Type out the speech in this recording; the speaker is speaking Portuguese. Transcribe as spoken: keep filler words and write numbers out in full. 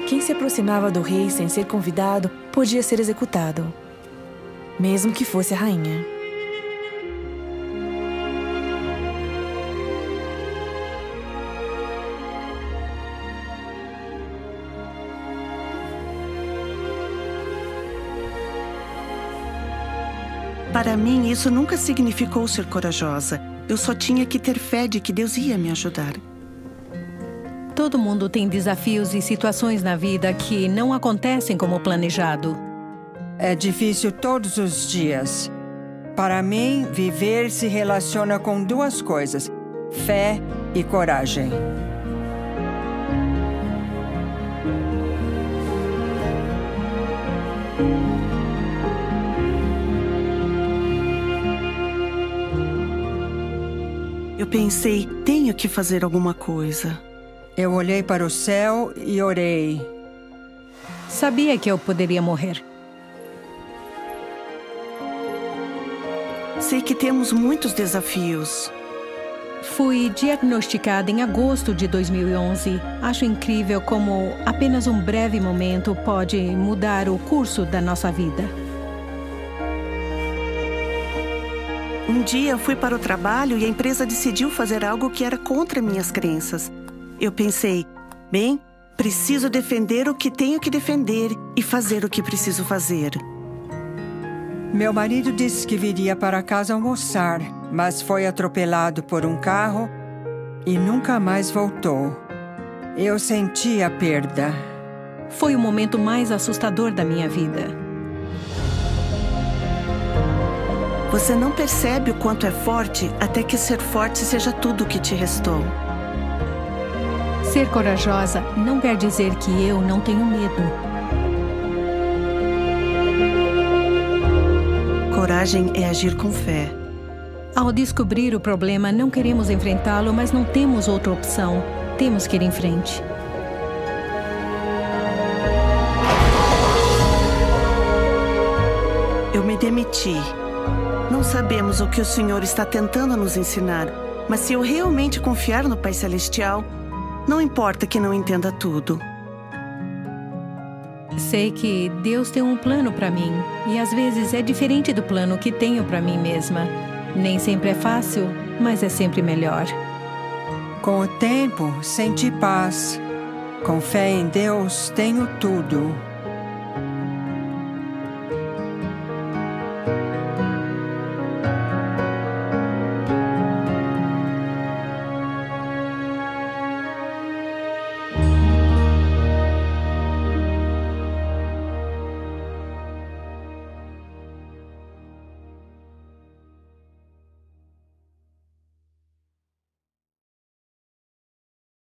Quem se aproximava do rei sem ser convidado podia ser executado, mesmo que fosse a rainha. Para mim, isso nunca significou ser corajosa. Eu só tinha que ter fé de que Deus ia me ajudar. Todo mundo tem desafios e situações na vida que não acontecem como planejado. É difícil todos os dias. Para mim, viver se relaciona com duas coisas: fé e coragem. Eu pensei, tenho que fazer alguma coisa. Eu olhei para o céu e orei. Sabia que eu poderia morrer. Sei que temos muitos desafios. Fui diagnosticada em agosto de dois mil e onze. Acho incrível como apenas um breve momento pode mudar o curso da nossa vida. Um dia fui para o trabalho e a empresa decidiu fazer algo que era contra minhas crenças. Eu pensei, bem, preciso defender o que tenho que defender e fazer o que preciso fazer. Meu marido disse que viria para casa almoçar, mas foi atropelado por um carro e nunca mais voltou. Eu senti a perda. Foi o momento mais assustador da minha vida. Você não percebe o quanto é forte até que ser forte seja tudo o que te restou. Ser corajosa não quer dizer que eu não tenho medo. Coragem é agir com fé. Ao descobrir o problema, não queremos enfrentá-lo, mas não temos outra opção. Temos que ir em frente. Eu me demiti. Não sabemos o que o Senhor está tentando nos ensinar, mas se eu realmente confiar no Pai Celestial, não importa que não entenda tudo. Sei que Deus tem um plano para mim, e às vezes é diferente do plano que tenho para mim mesma. Nem sempre é fácil, mas é sempre melhor. Com o tempo, senti paz. Com fé em Deus, tenho tudo.